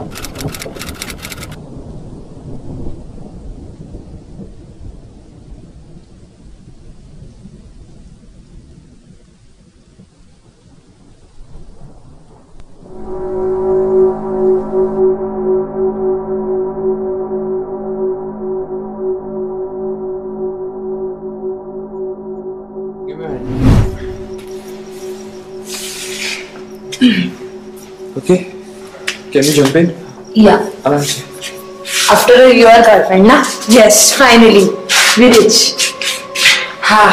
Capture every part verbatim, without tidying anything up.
Okay, can you jump in? Yeah. आराम से. After your girlfriend, na? Yes, finally, we rich. हाँ.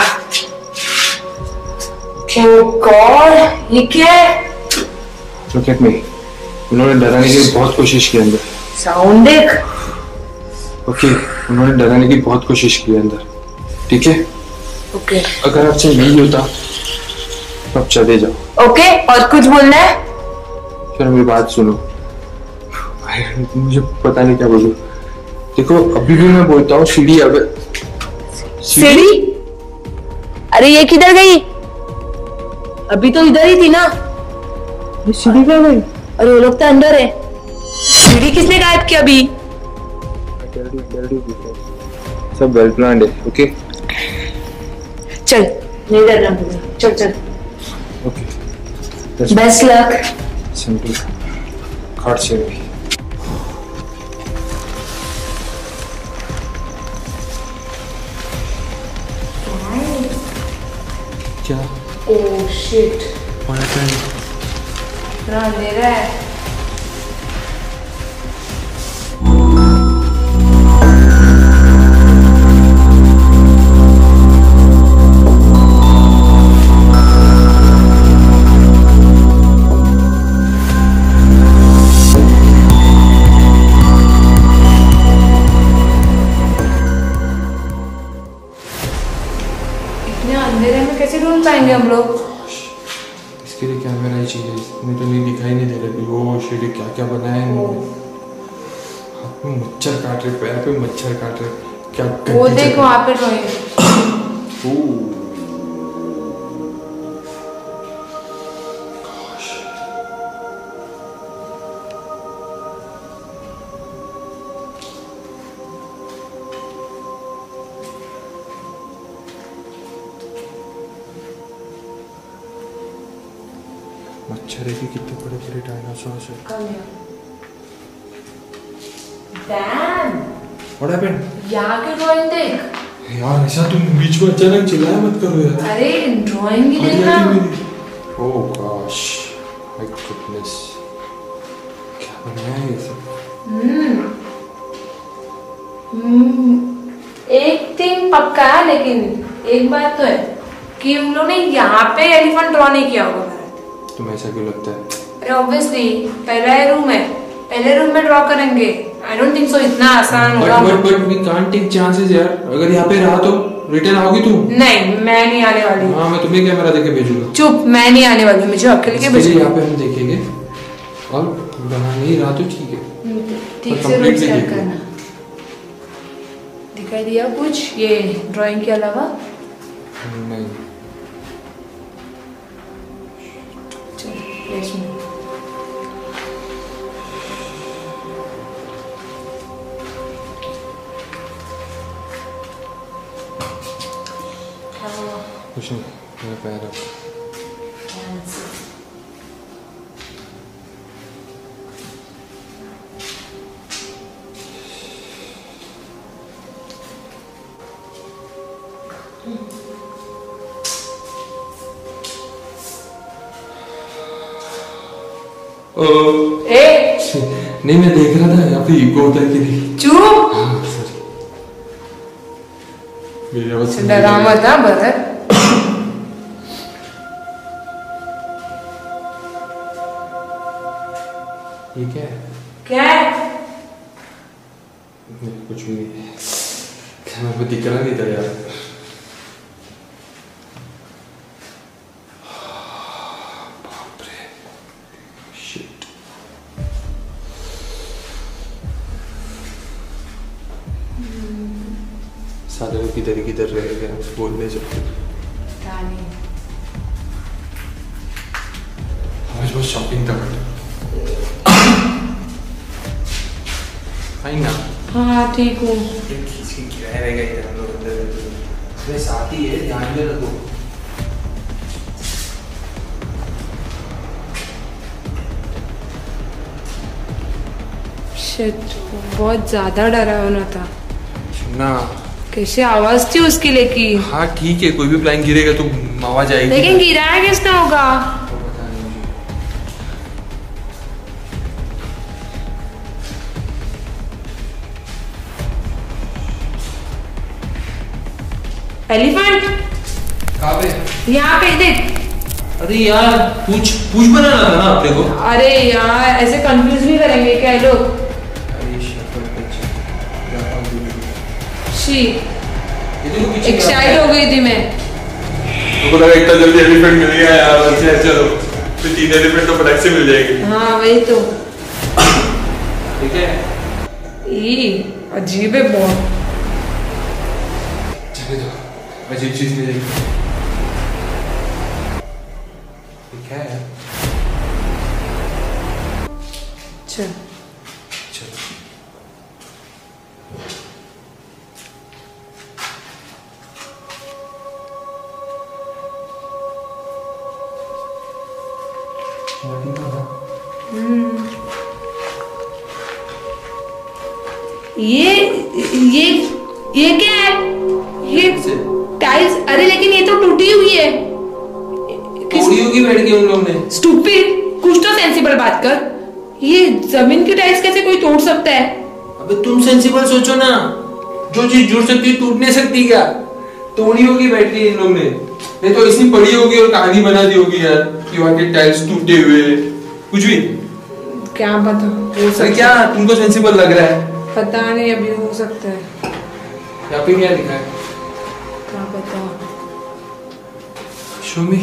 Oh God, ये क्या है? Look at me. उन्होंने डराने की बहुत कोशिश की अंदर. Sound देख. Okay, उन्होंने डराने की बहुत कोशिश की अंदर. ठीक है? Okay. अगर आपसे नहीं होता, तब चले जाओ. Okay, और कुछ बोलना है? फिर मेरी बात सुनो. मुझे पता नहीं क्या बोलूं. देखो अभी भी मैं बोलता हूँ सीढ़ी अगर सीढ़ी? अरे ये किधर गई? अभी तो इधर ही थी ना. ये सीढ़ी कहाँ गई? अरे वो लोग तो अंदर है. सीढ़ी किसने गायब किया अभी? सब वेल प्लान्ड है. ओके चल नहीं डरना मुझे. चल चल. Okay best luck. Simple card से भी. क्या? Oh shit. What happened? इतना अंधेरा है. अंधेरे में कैसे ढूंढ पाएंगे हम लोग? इसके लिए कैमरा ही चाहिए. इसमें तो नहीं दिखाई नहीं दे रही. वो शेडी क्या क्या बनाया है. हाथ में मच्छर काट रहे, पैर पे मच्छर काट रहे. क्या वो देख वहाँ पे ड्राइंग. मच्छर है कि कितने बड़े बड़े डायनासोर है. डैम. What happened? यहाँ की ड्राइंग देख. यार ऐसा तुम बीच में अचानक चिल्लाया मत करो यार. अरे ड्राइंग ही देखना. Oh gosh, my goodness. क्या बनाया है ये सब? हम्म. हम्म. एक थिंग पक्का है लेकिन एक बात तो है कि हम लोग ने यहाँ पे एलिफेंट ड्रॉ नहीं किया होगा. तुम्हें ऐसा क्यों लगता है? अरे ऑब्वियसली पहला रूम है. पहले रूम में ड्रॉ करेंगे. आई डोंट थिंक सो इतना आसान होगा. But but we can't take chances यार. अगर यहाँ पे रहा तो रिटर्न आओगी तू? नहीं मैं नहीं आने वाली. हाँ मैं तुम्हें कैमरा देके भेजूंगा. चुप. मैं नहीं आने वाली. मुझे अकेले के भेजो. यहाँ पे हम देखेंगे और रहा नहीं रहा तो ठीक है. ठीक से रूम चेक करना. दिखाई दिया कुछ ये ड्राइंग के अलावा? नहीं. कुछ नहीं. मेरा पैर है. ए नहीं मैं देख रहा था यहाँ पे इको होता है कि नहीं. चुप. हाँ सॉरी. मेरी आवाज डरा मत ना भरत. ये क्या है? क्या है? नहीं कुछ भी नहीं. कैमरे में दिख रहा नहीं था यार. सारे लोग किधर किधर रह गए. बोल नहीं सकते. आज बहुत शॉपिंग था. फाइन ना? हाँ ठीक हूँ। खींच के गिराया रहेगा इधर हम लोग अंदर। मेरे साथ ही है, ध्यान में रखो। शिट, बहुत ज्यादा डरावना था ना। कैसे आवाज थी उसकी लेकिन। हाँ ठीक है, कोई भी प्लान गिरेगा तो आवाज आएगी। लेकिन गिराया किसने होगा? एलिफेंट कहाँ पे? यहाँ पे देख। अरे यार पूछ पूछ बनाना था ना अपने को। अरे यार ऐसे कंफ्यूज भी करेंगे क्या ये लोग? अरे शक्ल बच्चे। शी एक्साइट हो गई थी मैं। तुमको लगा इतना जल्दी एलिफेंट मिल गया यार? अच्छा चलो, तो तीन एलिफेंट तो फटाक से मिल जाएंगे। हाँ वही तो। ठीक है। ई अजीब है बहुत। चले दो, अजीब चीज मिलेगी। क्या है? चल चलो। ये ये ये क्या है? ये टाइल्स। अरे लेकिन ये तो टूटी हुई है। तोड़ी होगी बैठ के उन लोगों ने। स्टूपिड, कुछ तो सेंसिबल बात कर। ये जमीन की टाइल्स कैसे कोई तोड़ सकता है? अबे तुम सेंसिबल सोचो ना, जो चीज जुड़ सकती है टूट नहीं सकती क्या? तोड़ी होगी बैठ के इन लोगों ने, नहीं तो इसी पड़ी होगी और कहानी बना दी होगी यार कि वहां के टाइल्स टूटे हुए कुछ भी। क्या पता हो सकता। क्या तुमको सेंसिबल लग रहा है? पता नहीं, अभी हो सकता है। यहाँ पे क्या लिखा है? क्या पता। Show me.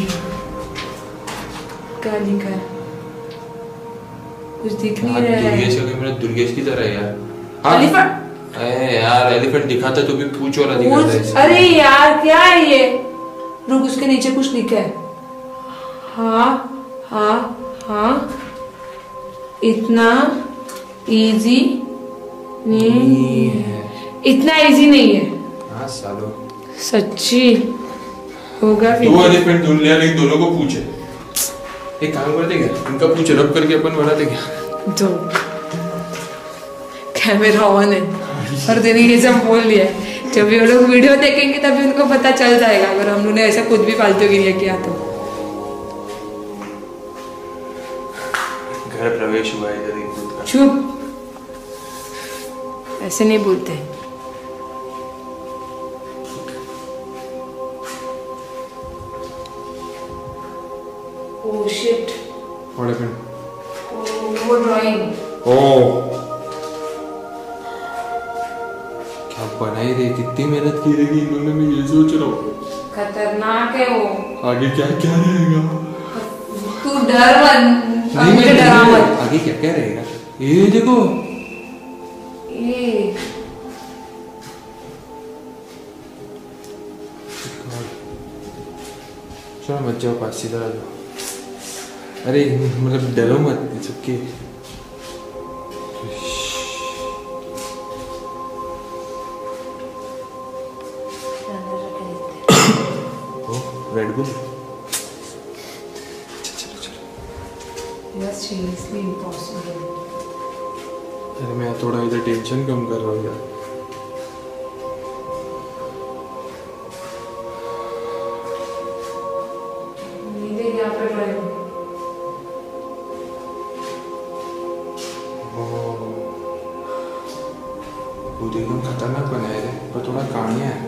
क्या लिखा है? कुछ दिख नहीं रहा है। दुर्गेश का कैमरा दुर्गेश की तरह है यार। हाँ एलिफेंट। अरे यार एलिफेंट दिखाता तो भी पूछ वाला दिखाता है। अरे यार क्या है ये? रुक, उसके नीचे कुछ लिखा है। हाँ हाँ हाँ, इतना इजी नहीं है। इतना इजी नहीं है। हाँ सालो सच्ची होगा। दो एलिफेंट ढूंढ लिया, लेकिन दोनों को पूछे। एक काम करते क्या, इनका पूछ रब करके अपन बनाते क्या? जो कैमरा ऑन है और देने ये सब बोल लिया। जब ये लोग वीडियो देखेंगे तभी उनको पता चल जाएगा अगर हम लोगों ने ऐसा खुद भी फालतू गिरिया किया तो। घर प्रवेश हुआ है इधर ही। चुप, ऐसे नहीं बोलते। Oh shit, What happened? वो ड्राइंग। ओह क्या बनाई रे, कितनी मेहनत की रहेगी इन्होंने, मैं ये सोच रहा हूँ। खतरनाक है वो। आगे क्या क्या रहेगा? तू डर मत, नहीं मुझे नहीं, डरा मत। आगे क्या क्या रहेगा? ये देखो ये चलो मत जाओ पास, सीधा आ जाओ। अरे मतलब डरो मत, इट्स ओके। Red bull. चलो चलो। That's seriously impossible. अरे मैं थोड़ा इधर टेंशन कम कर रहा हूँ यार। नीचे यहाँ पे ड्राइंग। वो तो एकदम खतरनाक बनाया है, पर थोड़ा कहानियाँ है।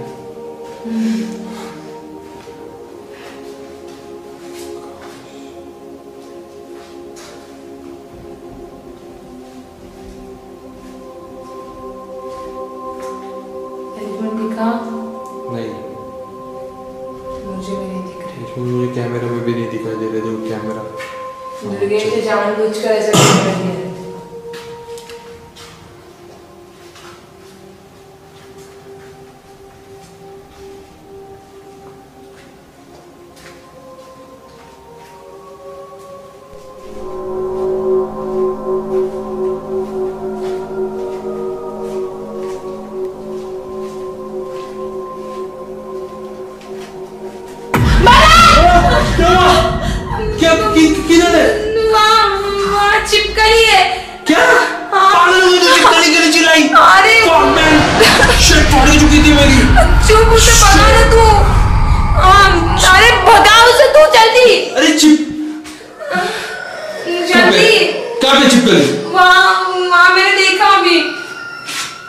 नहीं मुझे भी नहीं दिख रहा। इसमें मुझे कैमरा में भी नहीं दिखाई दे रहे थे वो कैमरा। दुर्गेश ने जानबूझकर ऐसा कर दिया है।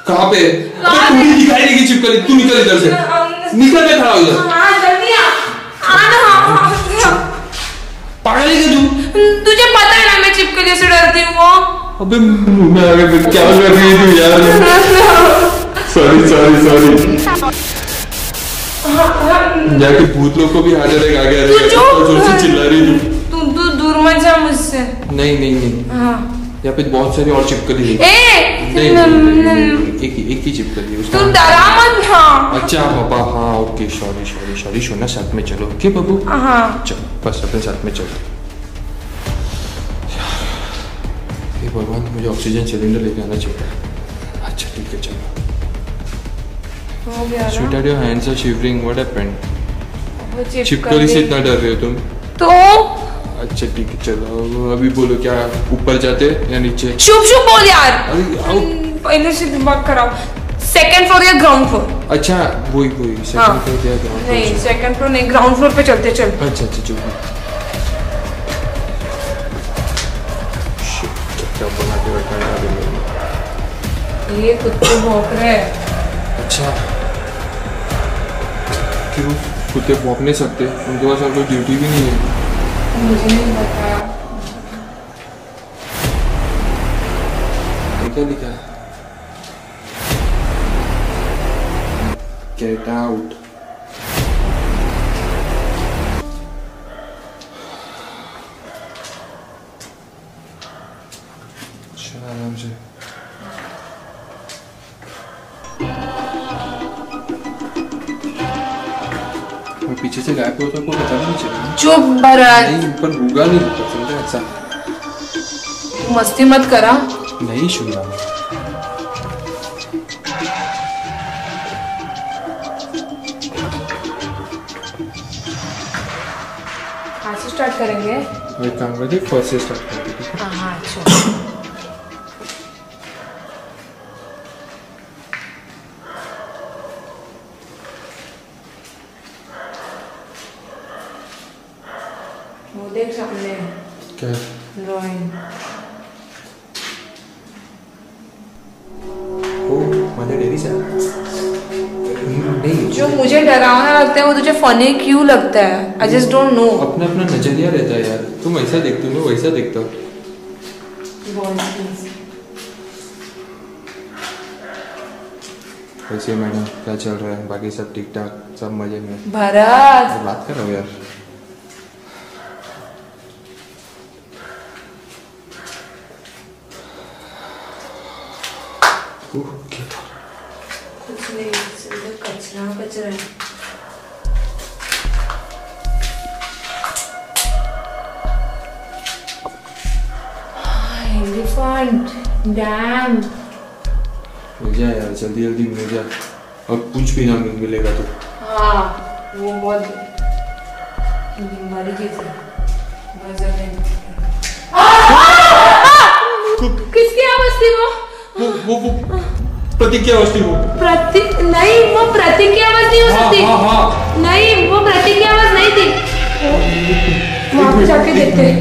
कहाँ पे? अबे तूने दिखाई नहीं कि चिपकली, तू निकल इधर से, निकल मैं खड़ा हो इधर। हाँ जल्दी आ, आ ना। पागल है क्या तू? तुझे पता है ना मैं चिपकली से डरती हूँ। अबे मैं आगे क्या कर रही है तू यार? Sorry sorry sorry. जाके भूत लोग को भी हार्ट अटैक आ गया रे, तो जोर से चिल्ला रही तू। तू तू दूर मत जा मुझसे। नहीं नहीं नहीं। हाँ। यहाँ पे बहुत सारी और चिपकली है। ए नहीं नहीं एक ही एक ही चिपकली है। तू डरा मत। हाँ। अच्छा पापा हाँ ओके सॉरी सॉरी सॉरी सोना साथ में चलो ओके बाबू। हाँ। चलो बस अपने साथ में चलो। ये भगवान मुझे ऑक्सीजन सिलेंडर लेके आना चाहिए। अच्छा ठीक है चलो। हो गया ना? Sweetheart, your hands are shivering. What happened? वो चिपकली से इतना डर रहे हो तुम? तो अच्छा ठीक है चलो अभी बोलो क्या ऊपर जाते या नीचे? शुभ शुभ बोल यार। अरे पहले से दिमाग खराब। सेकंड फ्लोर या ग्राउंड फ्लोर? अच्छा वही वही सेकंड फ्लोर या ग्राउंड फ्लोर? नहीं सेकंड फ्लोर नहीं ग्राउंड फ्लोर पे चलते चल। अच्छा अच्छा चलो। क्या बना के रखा है अभी? ये कुत्ते भौंक रहे हैं। अच्छा क्यों कुत्ते भौंक नहीं सकते? उनके पास और कोई ड्यूटी भी नहीं है। मुझे नहीं पता। क्या लिखा है? Get out. चल आराम से। पीछे से गायब हुआ तो कोई पता नहीं चला। चुप भरत। नहीं पर होगा नहीं होगा समझा ऐसा। मस्ती मत करा। नहीं सुना। कहाँ से स्टार्ट करेंगे? मैं काम करके फर्स्ट से स्टार्ट करेंगे। हाँ अच्छा। वो देख सामने। क्या? ड्राइंग। ओ मुझे डेरी से नहीं जो मुझे डरावना लगता है वो तुझे फनी क्यों लगता है? I just don't know. अपना अपना नजरिया रहता है यार। तुम ऐसा देखते हो मैं वैसा देखता हूँ। वैसे मैडम क्या चल रहा है? बाकी सब ठीक ठाक सब मजे में? भरत बात कर रहा हूँ यार। कुछ नहीं सिर्फ कचरा कचरा है। Elephant dam. मिल जा यार जल्दी जल्दी मिल जा और कुछ भी ना मिलेगा तो। हाँ वो बहुत बीमारी चीज है। किसकी आवाज थी वो? वो वो वो प्रतीक की आवाज थी वो। प्रतीक नहीं वो प्रतीक की आवाज नहीं हो सकती। हाँ, हाँ, हाँ। नहीं वो प्रतीक की आवाज नहीं थी। वहाँ पे जाके देखते हैं।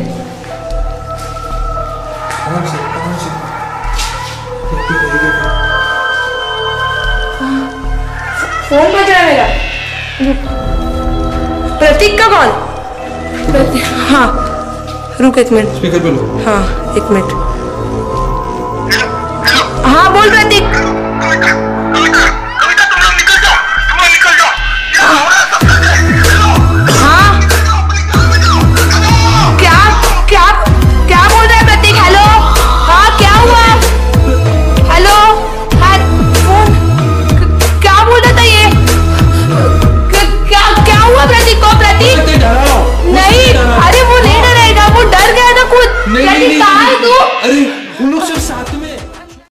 कहाँ से कहाँ से? फोन बज रहा है मेरा। प्रतीक का कॉल। प्रतीक हाँ रुक एक मिनट। स्पीकर पे लो। हाँ एक मिनट। हाँ बोल प्रतीक।